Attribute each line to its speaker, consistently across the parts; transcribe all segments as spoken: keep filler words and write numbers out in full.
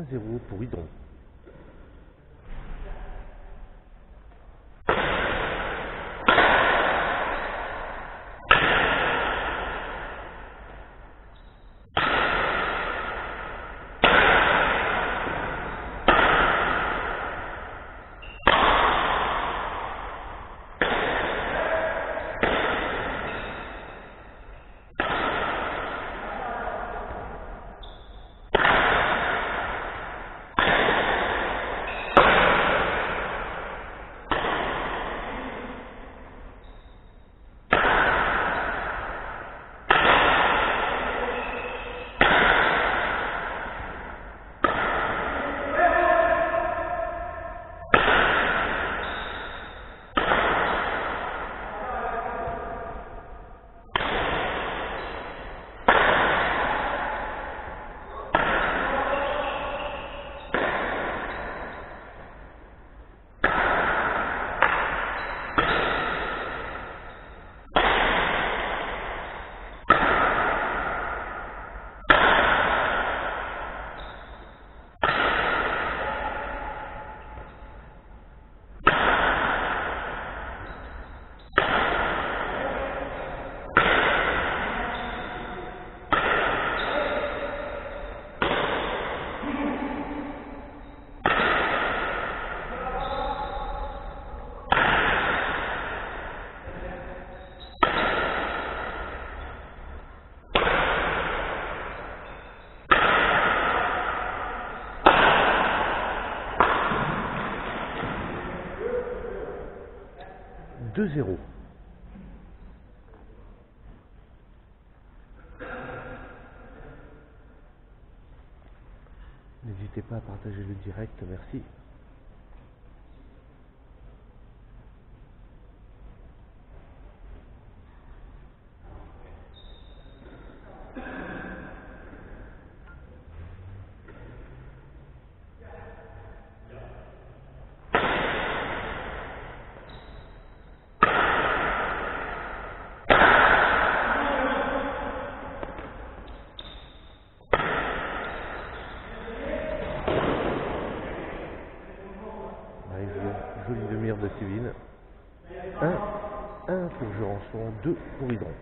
Speaker 1: zéro pour Hydron. deux zéro. N'hésitez pas à partager le direct, merci. Jolie demi-heure de Céline. un, un pour Jurançon, deux pour Hydron.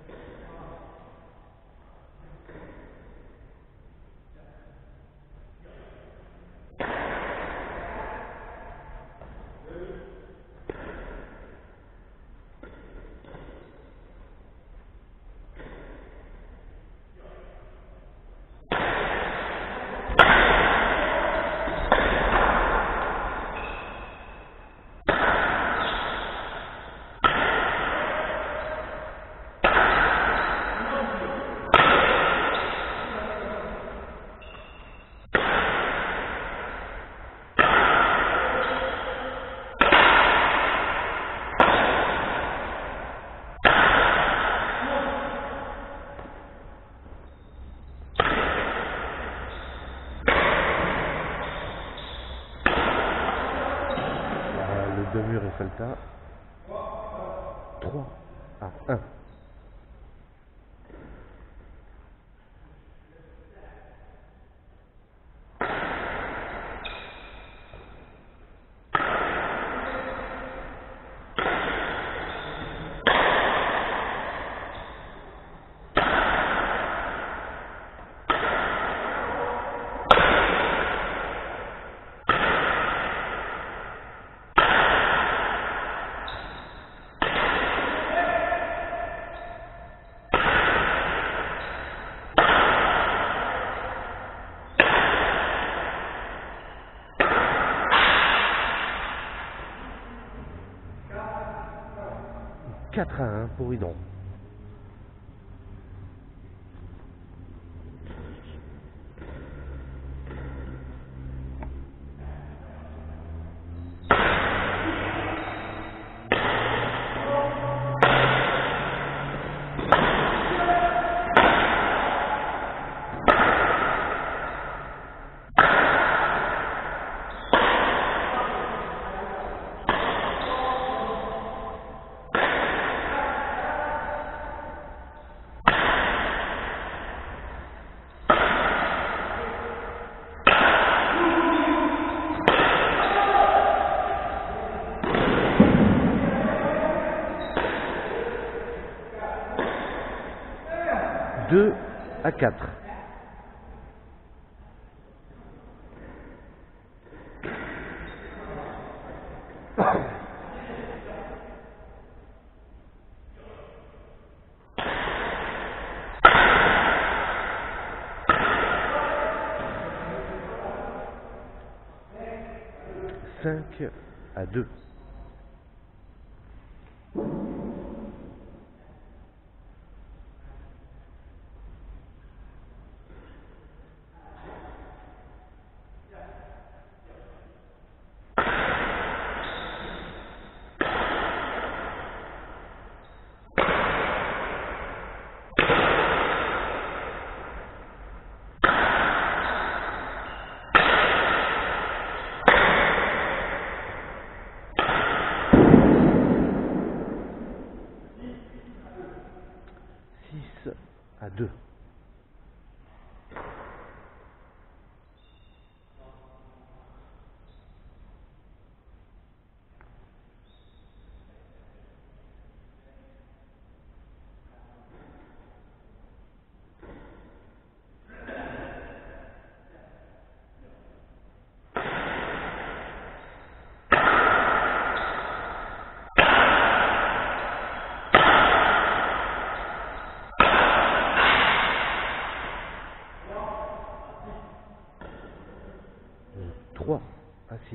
Speaker 1: Demure et Salta, trois à un. quatre à un pour Hydron. deux à quatre. cinq à deux. six à deux. trois à six.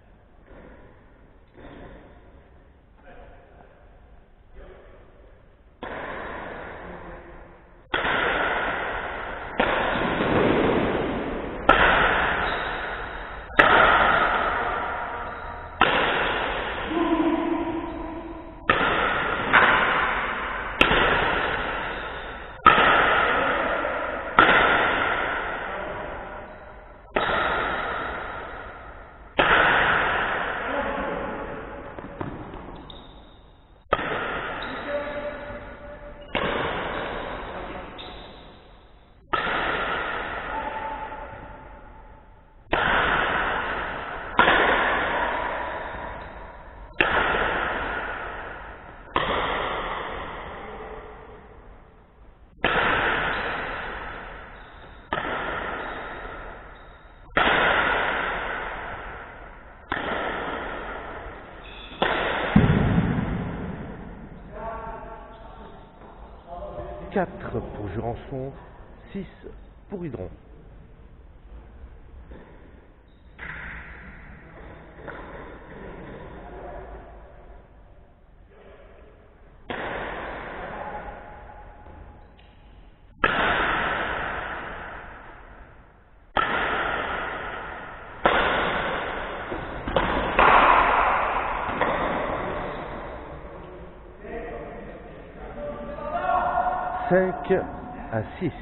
Speaker 1: quatre pour Jurançon, six pour Hydron. cinq à six.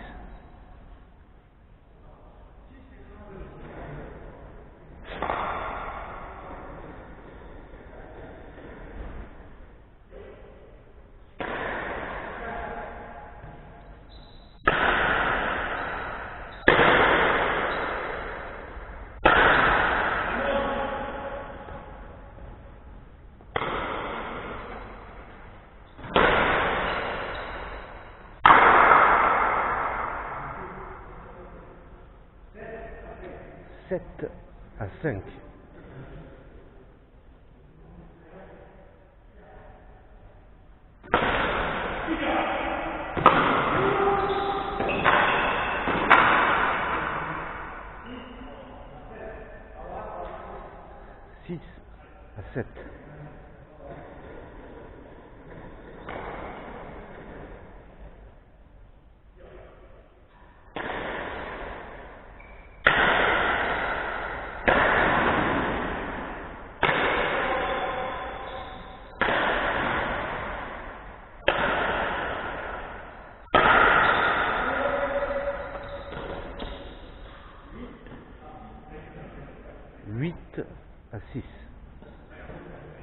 Speaker 1: sept à cinq. six à sept. huit à six.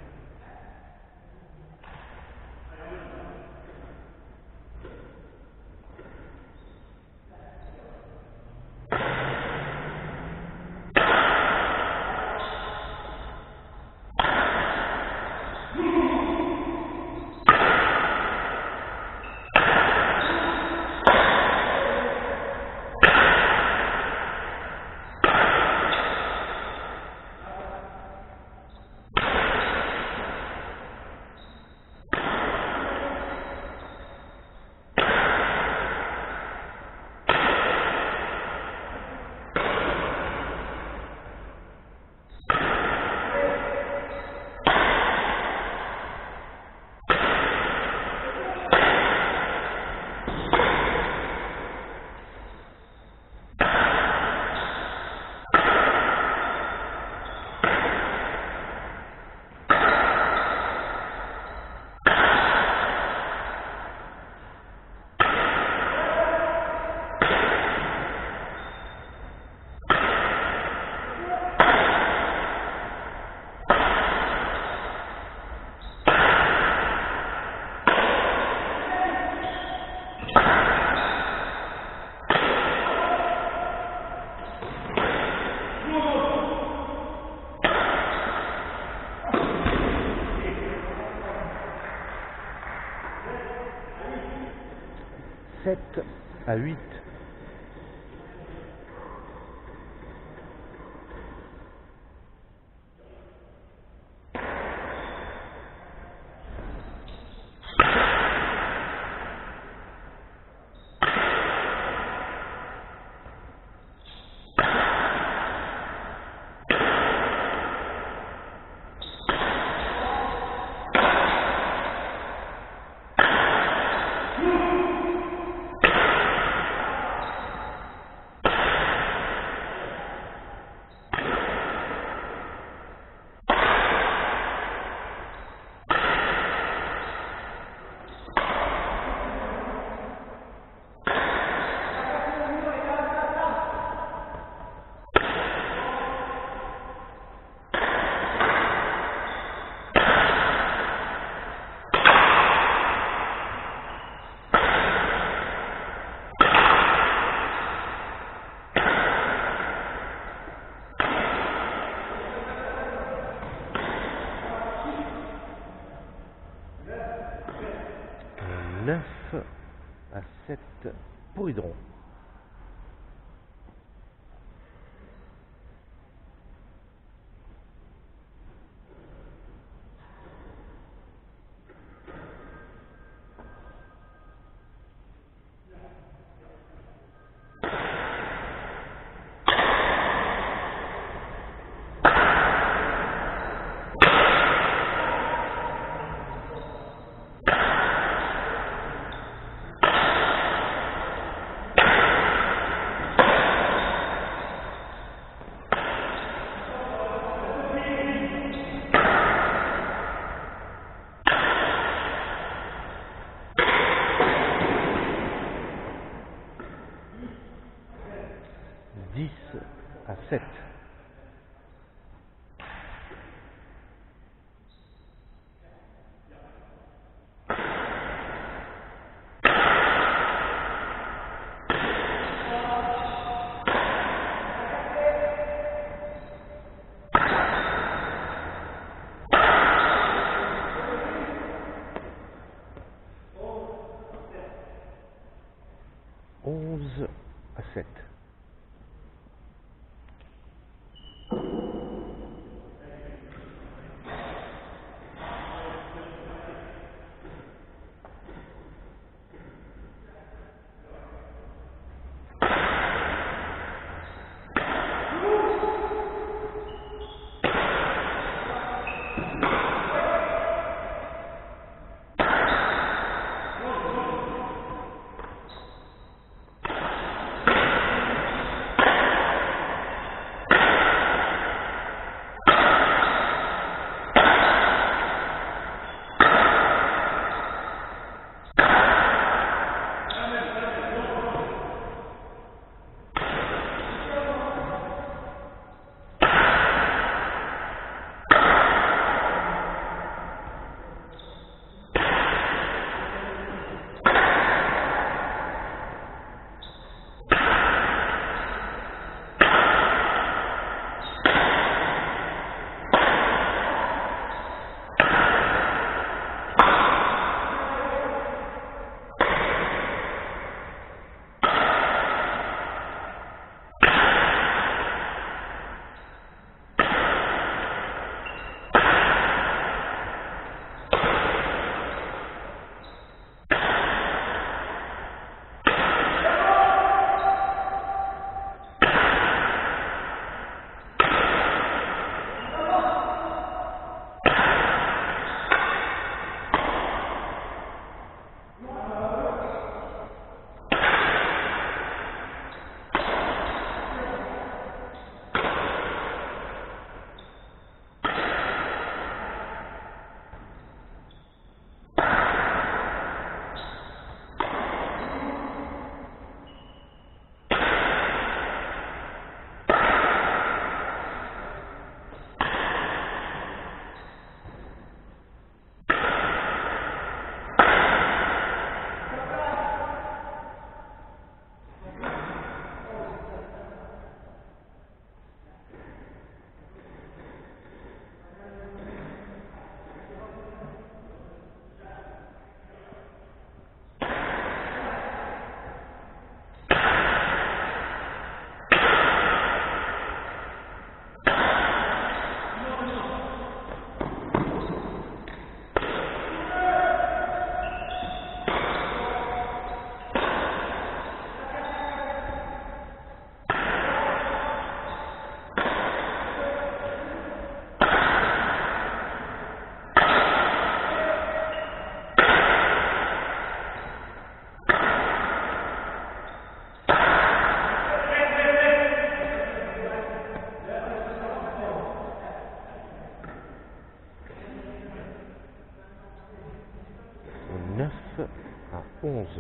Speaker 1: sept à huit. neuf à sept pour Hydron. dix à sept. onze à sept. à onze.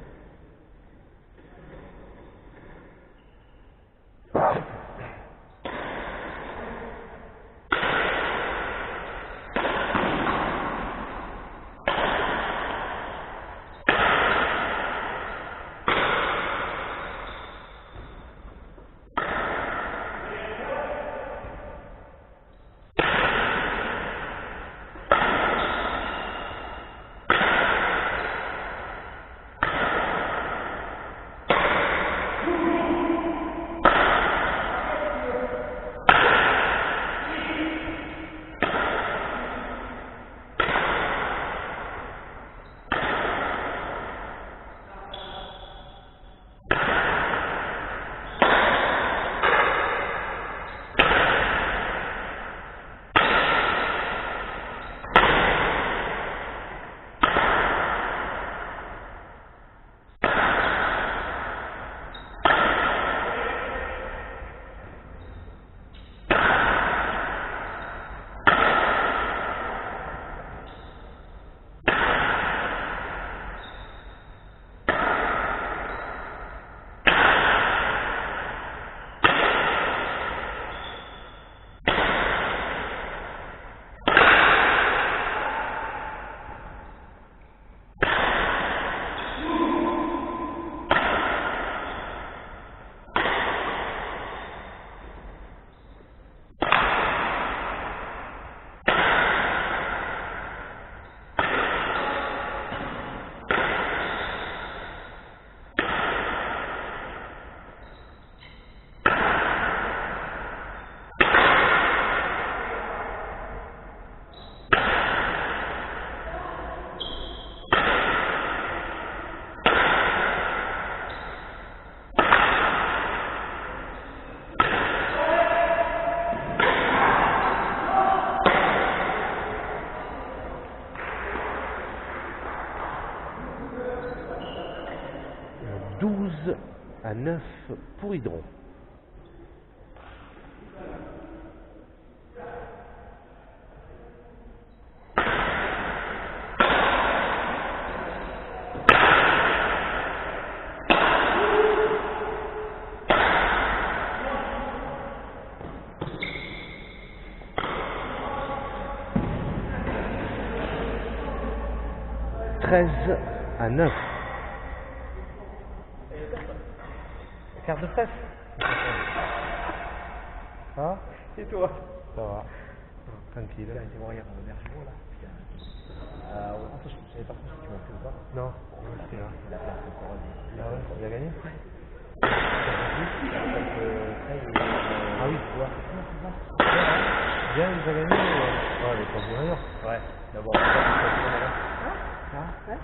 Speaker 1: douze à neuf pour Hydron. treize à neuf.
Speaker 2: Carte de presse.
Speaker 1: Hein?
Speaker 2: Et toi?
Speaker 1: Ça va. Tranquille.
Speaker 2: Là, j'ai voir hier dans le Bergeraud, là. Euh, en fait, je ne savais pas si tu m'as fait ou pas.
Speaker 1: Non.
Speaker 2: C'était là. La place de Corona.
Speaker 1: Ah ouais, il a gagné?
Speaker 2: Ouais. Ah oui, tu vois.
Speaker 1: Bien, il a gagné? Ouais, il est pas bien ailleurs.
Speaker 2: Ouais. D'abord, on va faire
Speaker 1: Ah ouais.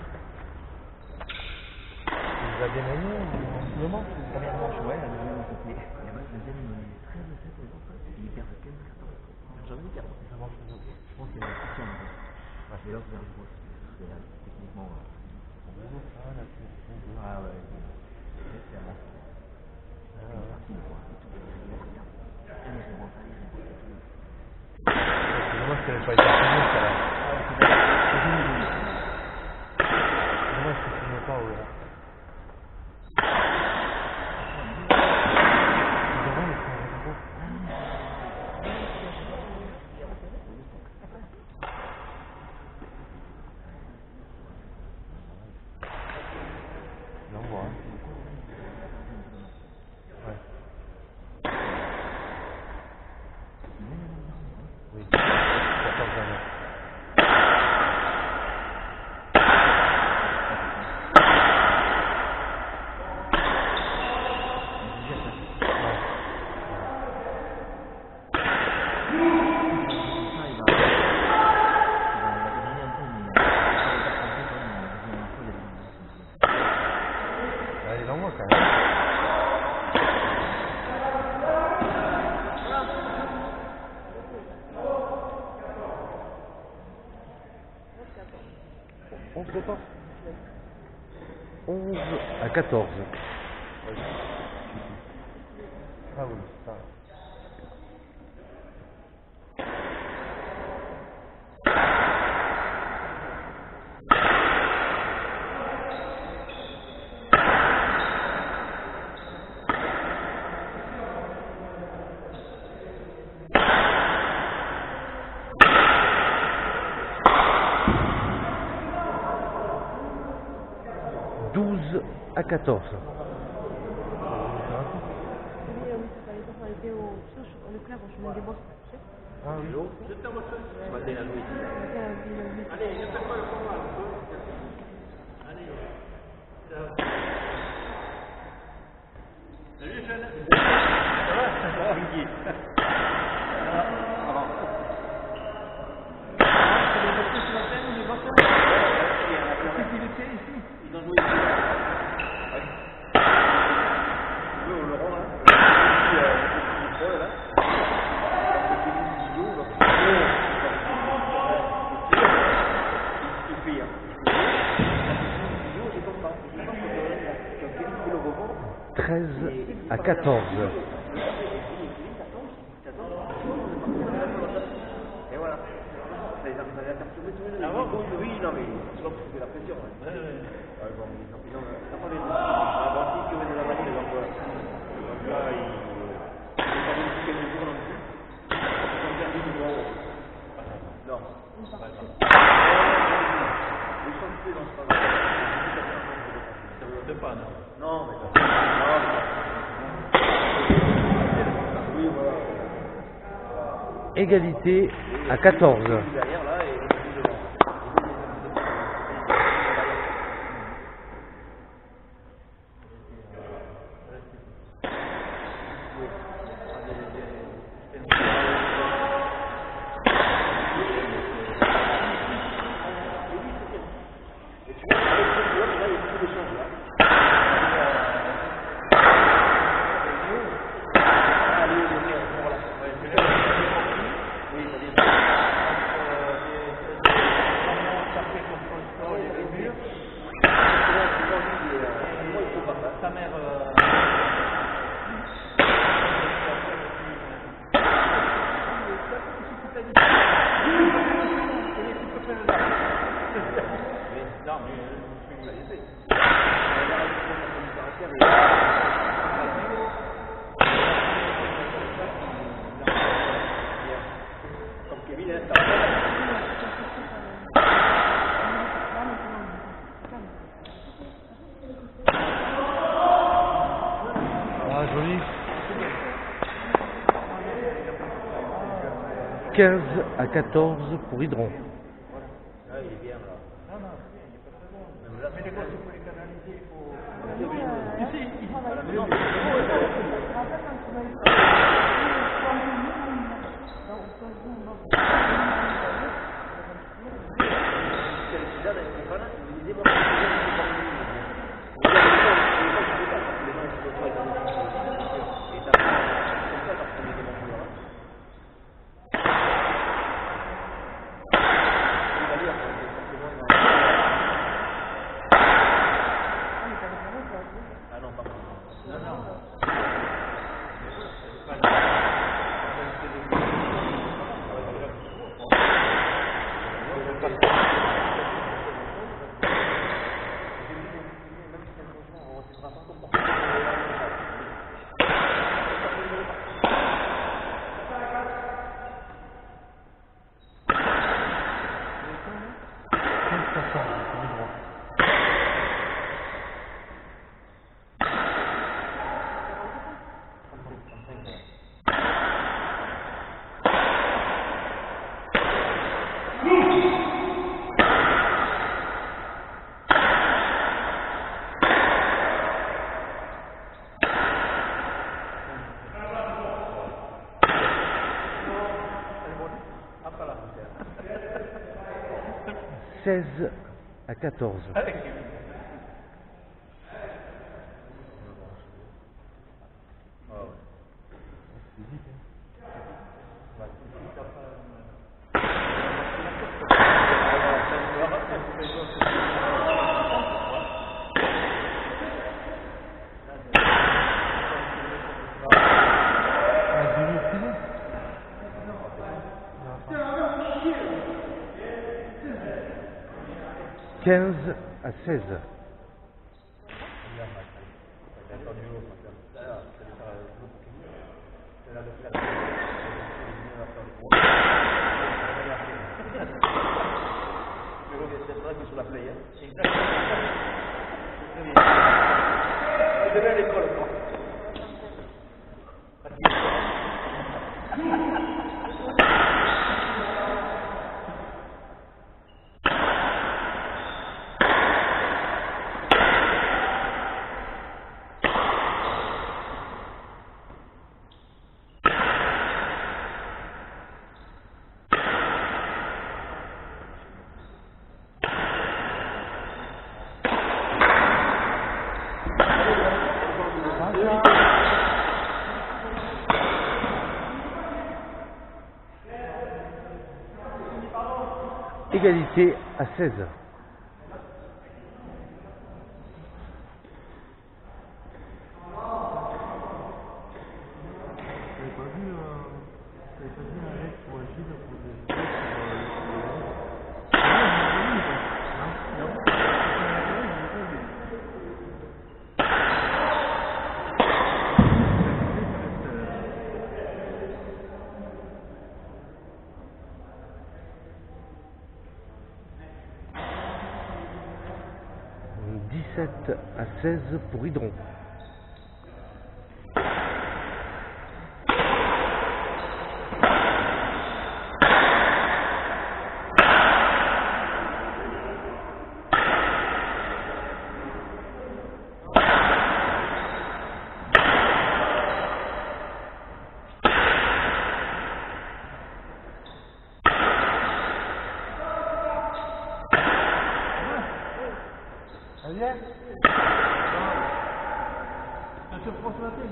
Speaker 1: Il a bien gagné en ce moment?
Speaker 2: première manche, ouais, la deuxième, c'était. Il y a même le deuxième, il est treize à sept, il perd quinze à quatorze. J'ai envie de dire, ça marche. Je pense qu'il y a une question en fait. Et l'autre, vers le gauche. C'est techniquement.
Speaker 1: Ah, là, c'est bon.
Speaker 2: Ah ouais, c'est un monstre. Ah ouais. C'est tout, quoi. C'est tout. Jamais je vois ça.
Speaker 1: Moi, je savais pas été filmé, ça là.
Speaker 2: Ah ouais, c'est bien.
Speaker 1: Moi, je ne filme pas au Laurent. Non, moi. Ouais. Oui. quatorze à neuf. Allez, l'envoie quand même. onze quatorze. onze à quatorze. Ah oui, ça. douze à quatorze.
Speaker 3: Oui, oui, ça fallait pas s'arrêter au, tu sais, au Leclerc, au chemin des Bosses, tu sais.
Speaker 1: Ah oui.
Speaker 2: Ce matin, la nuit.
Speaker 3: Allez, ne fais pas le combat. Allez. Salut, jeune. Ça va? Ça va, Guy.
Speaker 2: Ils ont joué ici. Ouais. Le Laurent, là. Et puis, euh, le là. Il fait,
Speaker 1: treize à quatorze.
Speaker 2: Et voilà. Ça les a perturbés tous les deux. Ah bon? Oui, non, mais c'est pas pour trouver la pression. Ouais, ouais. Ah, bon, ils ont, ils ont, ils ont pas les deux. Ah, bon, si, tu veux de la vanille, donc, euh, donc là, ils n'ont pas vécu quelques jours non plus. Ils ont perdu du bon. Non. Ils sont tués dans ce temps-là. Ça ne veut pas, non? Non, mais ça. Oui, voilà.
Speaker 1: Égalité à quatorze.
Speaker 2: Derrière, là, et devant.
Speaker 1: Ah, joli. quinze à quatorze pour Hydron.
Speaker 2: Ah, il est bien là. Non, non, il n'est pas très bon. Même là, mais les gars, il faut les canaliser, il faut. Ici, ici. Non, mais
Speaker 1: seize à quatorze. quinze à seize.
Speaker 2: Sur la play, hein. c'est bien l'école, quoi.
Speaker 1: Égalité à seize.
Speaker 3: T'avais pas vu, euh, t'avais pas vu un mec pour agir pour des sur
Speaker 1: dix-sept à seize pour Hydron.
Speaker 3: Viens. Un sur France Matin.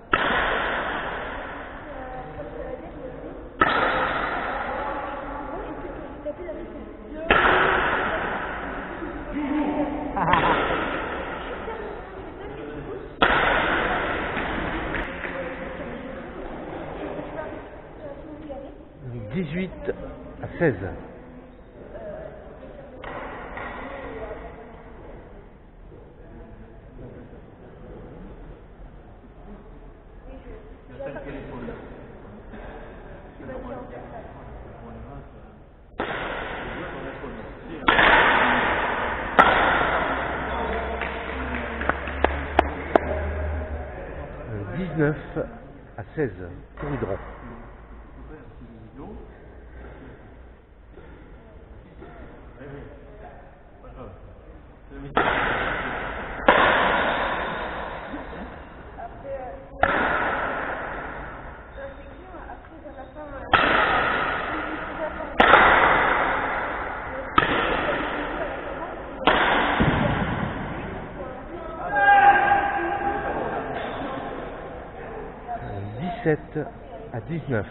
Speaker 1: dix-huit à seize. dix-neuf à seize pour Hydron. dix-sept à dix-neuf.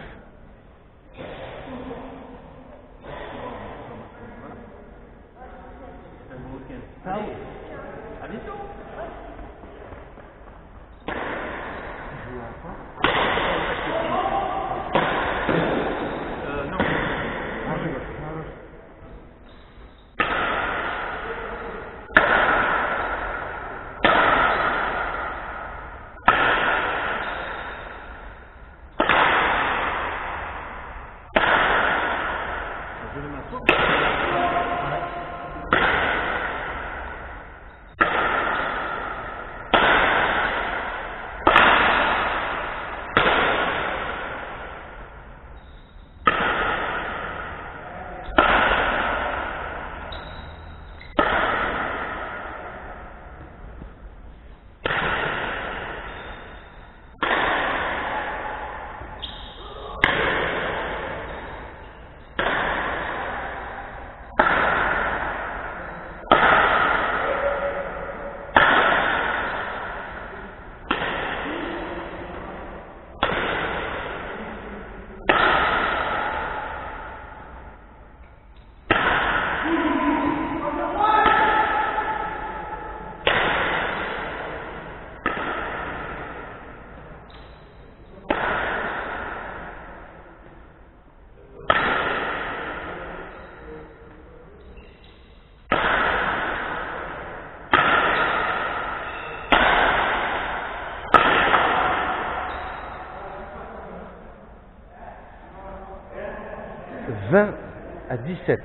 Speaker 1: vingt à dix-sept.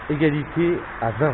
Speaker 1: Égalité à vingt.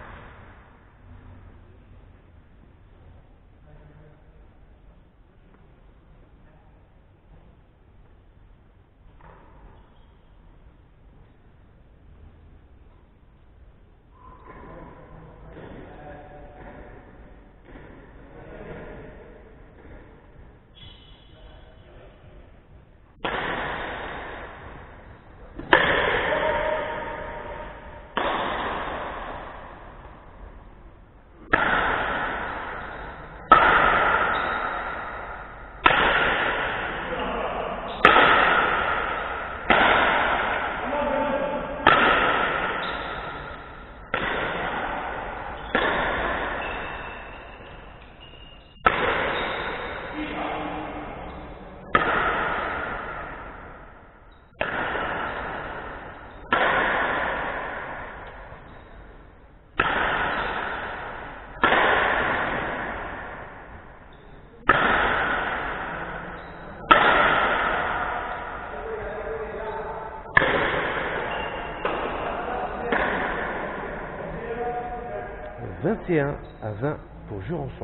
Speaker 1: vingt et un à vingt pour Jurançon.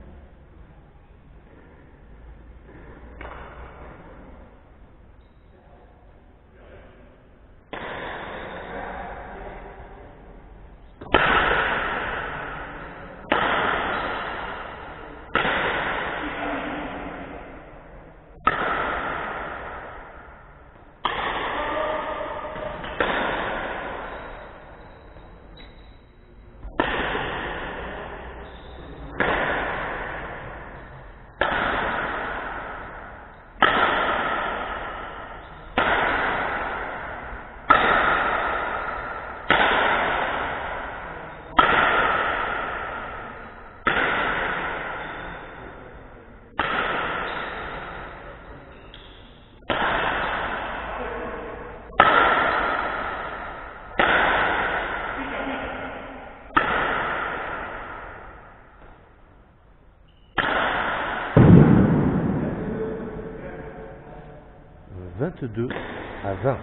Speaker 1: vingt-deux à vingt.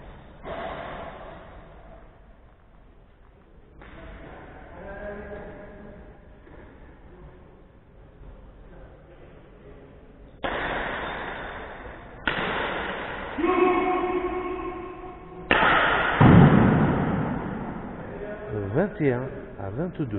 Speaker 1: vingt et un à vingt-deux.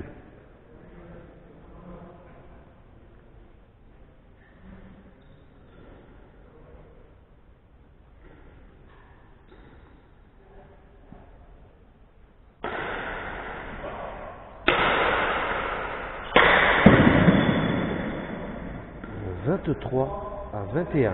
Speaker 1: vingt-trois à vingt et un.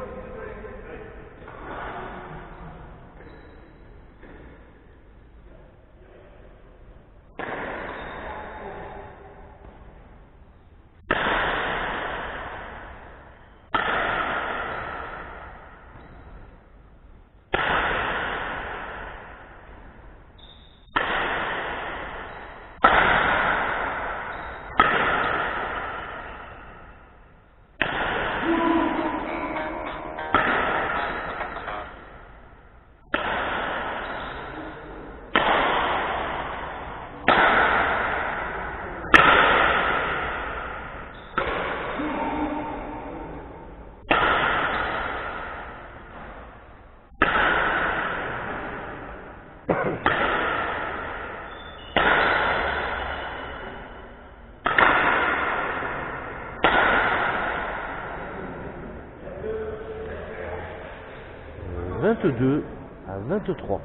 Speaker 1: vingt-deux à vingt-trois.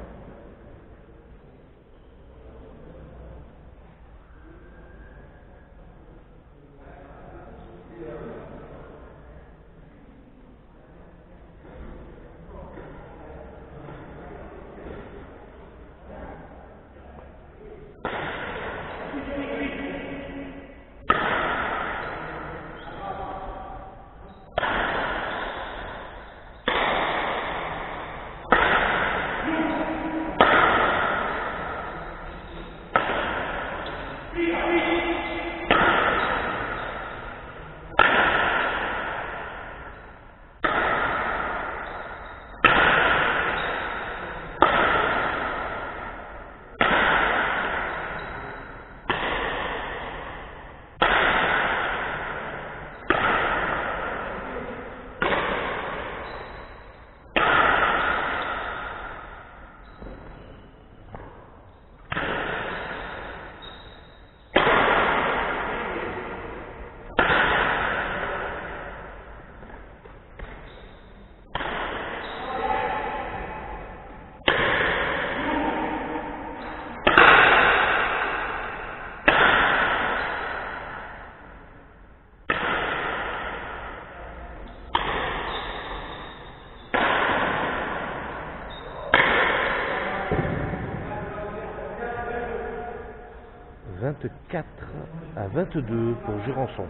Speaker 1: vingt-quatre à vingt-deux pour Jurançon.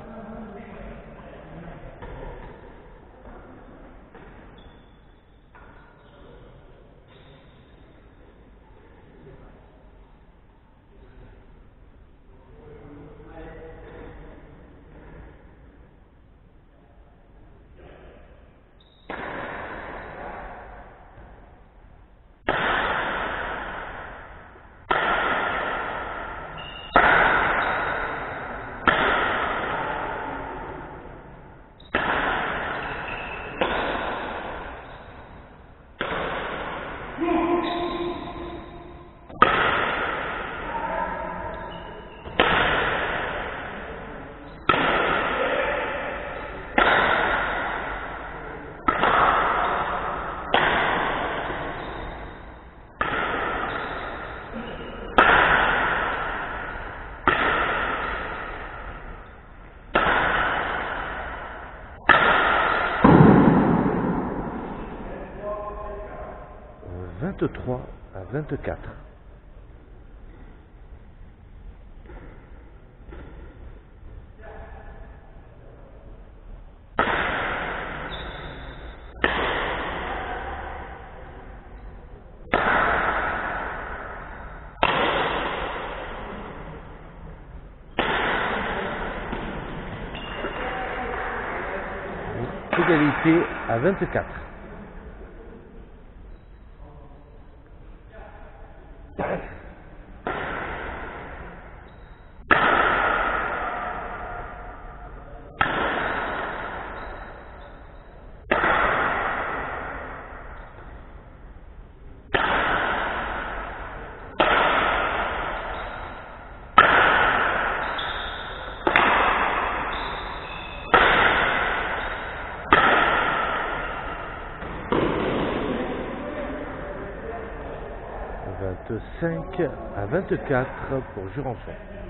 Speaker 1: vingt-trois à vingt-quatre. Égalité à vingt-quatre. vingt-cinq à vingt-quatre pour Jurançon.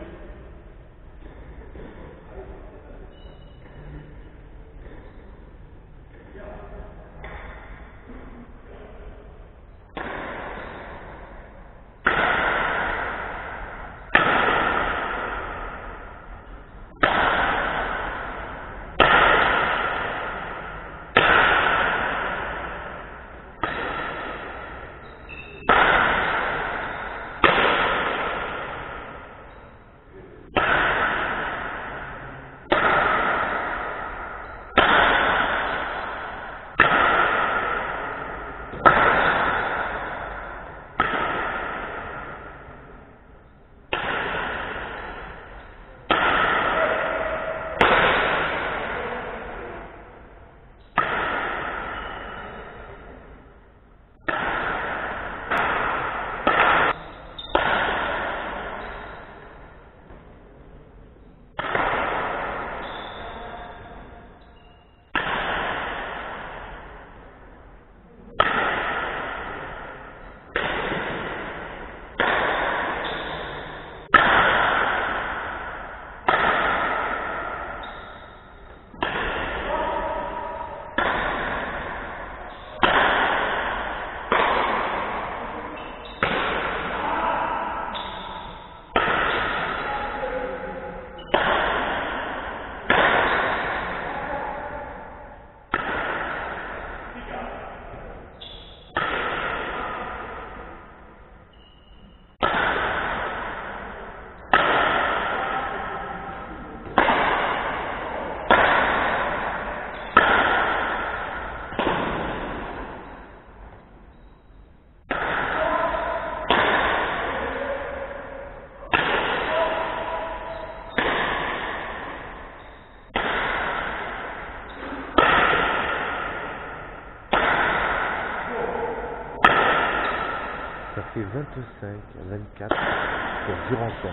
Speaker 1: Ça fait vingt-cinq à vingt-quatre pour Jurançon.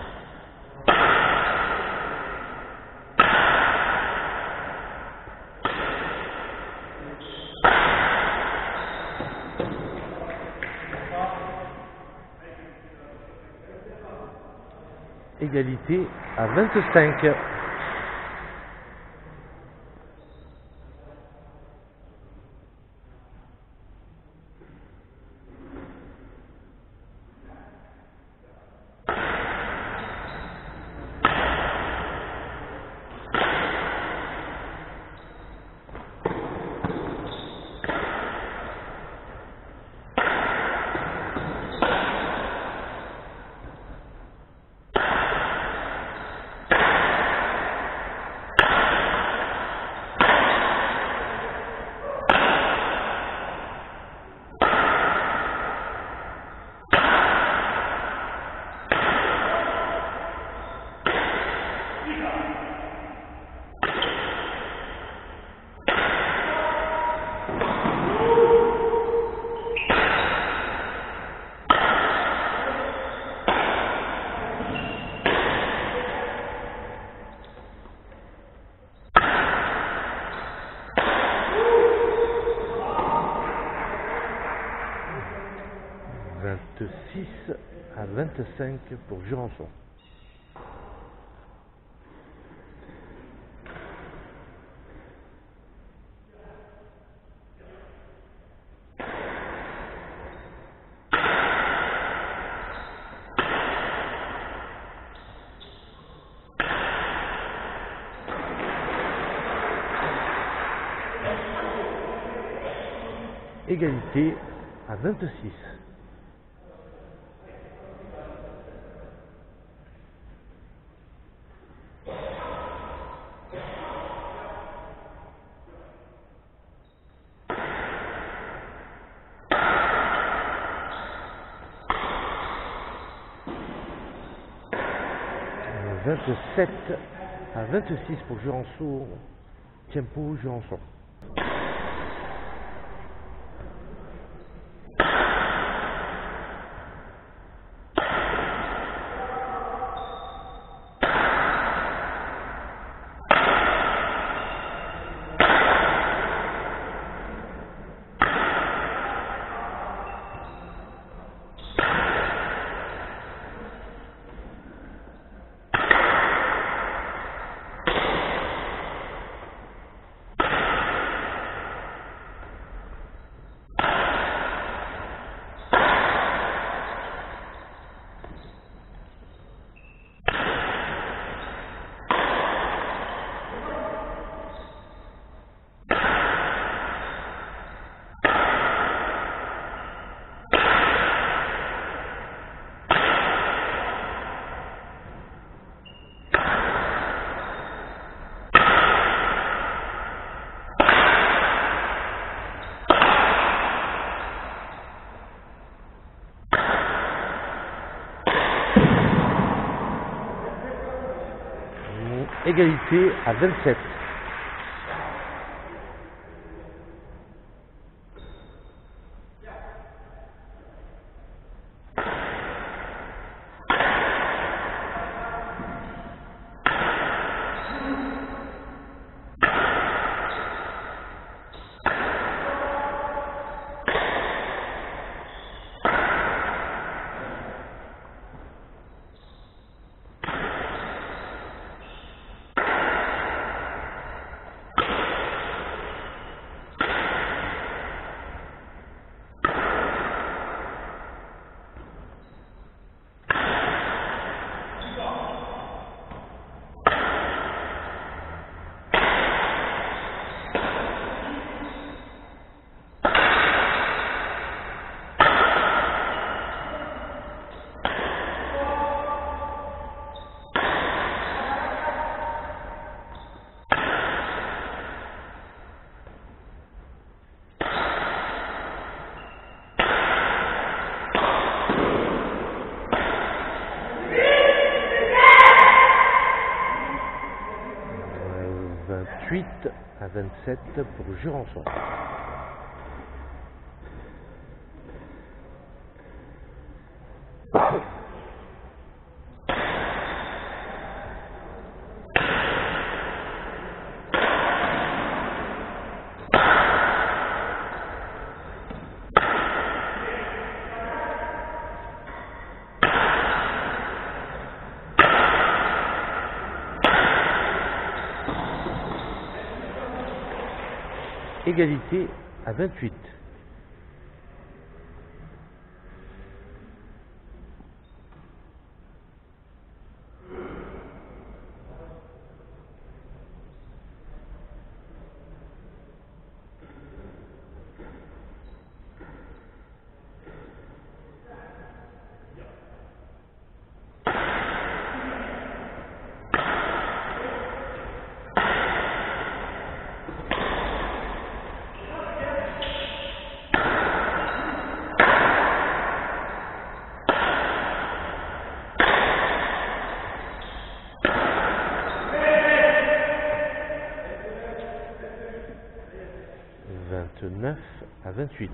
Speaker 1: Égalité à vingt-cinq. vingt-six à vingt-cinq pour Jurançon. Égalité à vingt-six. vingt-sept à vingt-six pour Jurançon. Tempo Jurançon. Égalité à vingt-sept. vingt-huit à vingt-sept pour Jurançon. Égalité à vingt-huit. vingt-neuf à vingt-huit.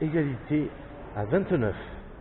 Speaker 1: égalité à vingt-neuf.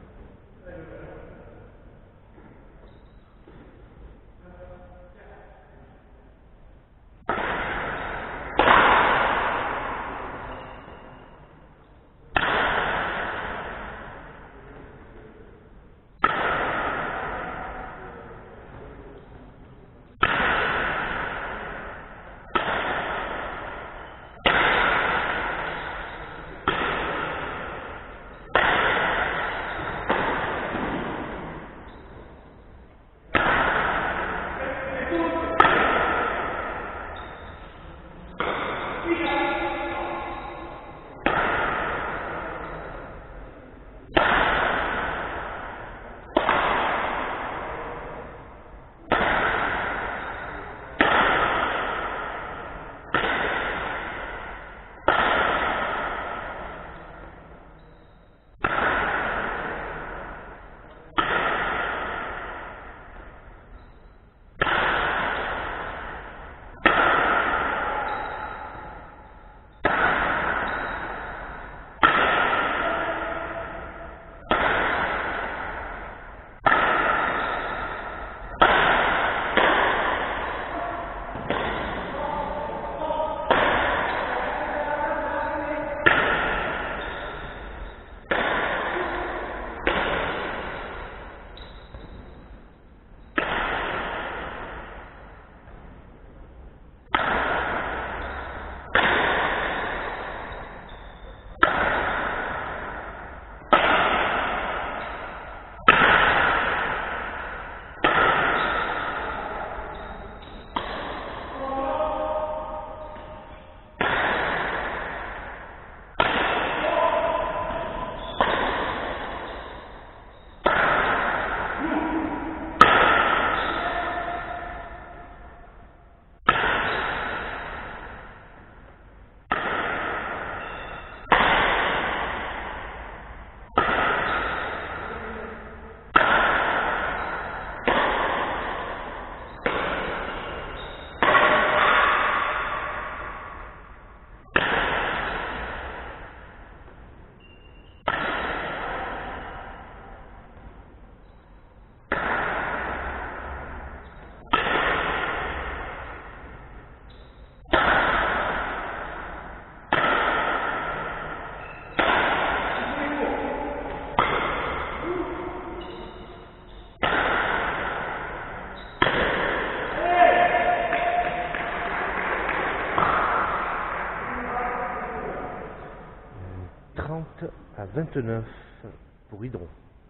Speaker 1: trente à vingt-neuf pour Hydron.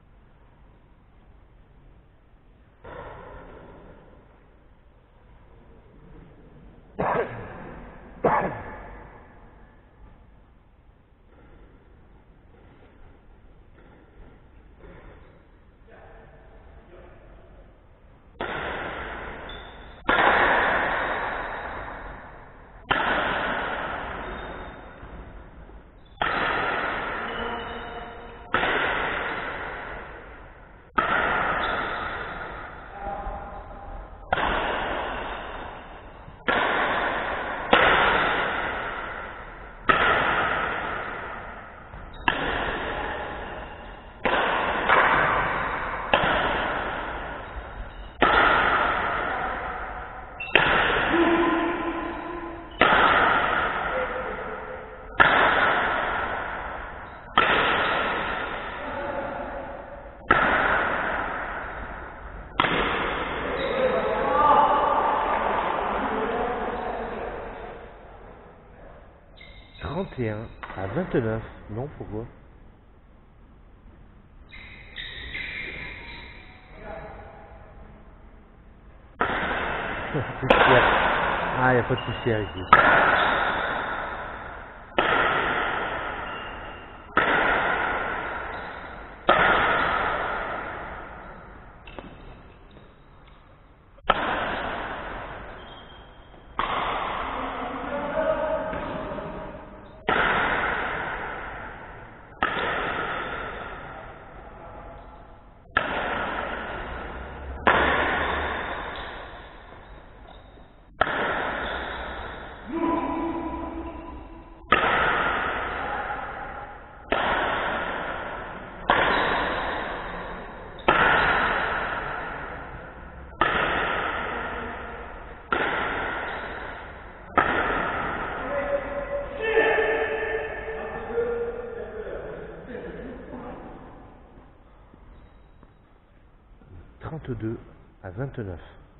Speaker 1: trente et un à vingt-neuf. Non, pourquoi? Poussière. Ah, il n'y a pas de poussière ici.
Speaker 3: Nous
Speaker 1: trente-deux à vingt-neuf.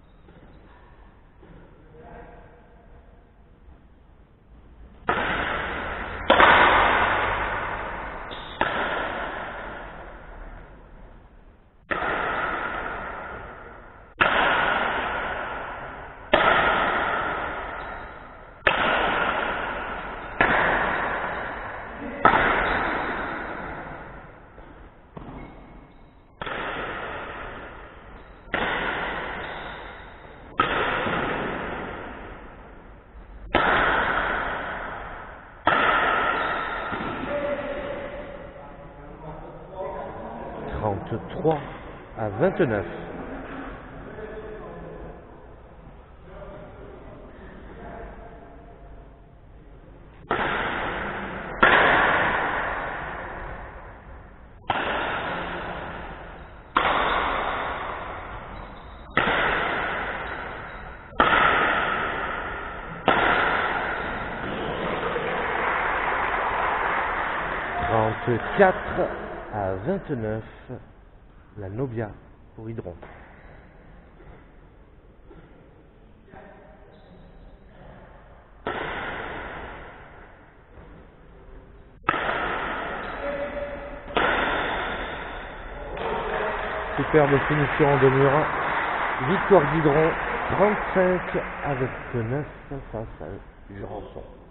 Speaker 1: trente-trois à vingt-neuf. trente-quatre à vingt-neuf, la Nobia pour Hydron. Superbe finition de Murat. Victoire d'Hydron, trente-cinq à vingt-neuf face à Jurançon.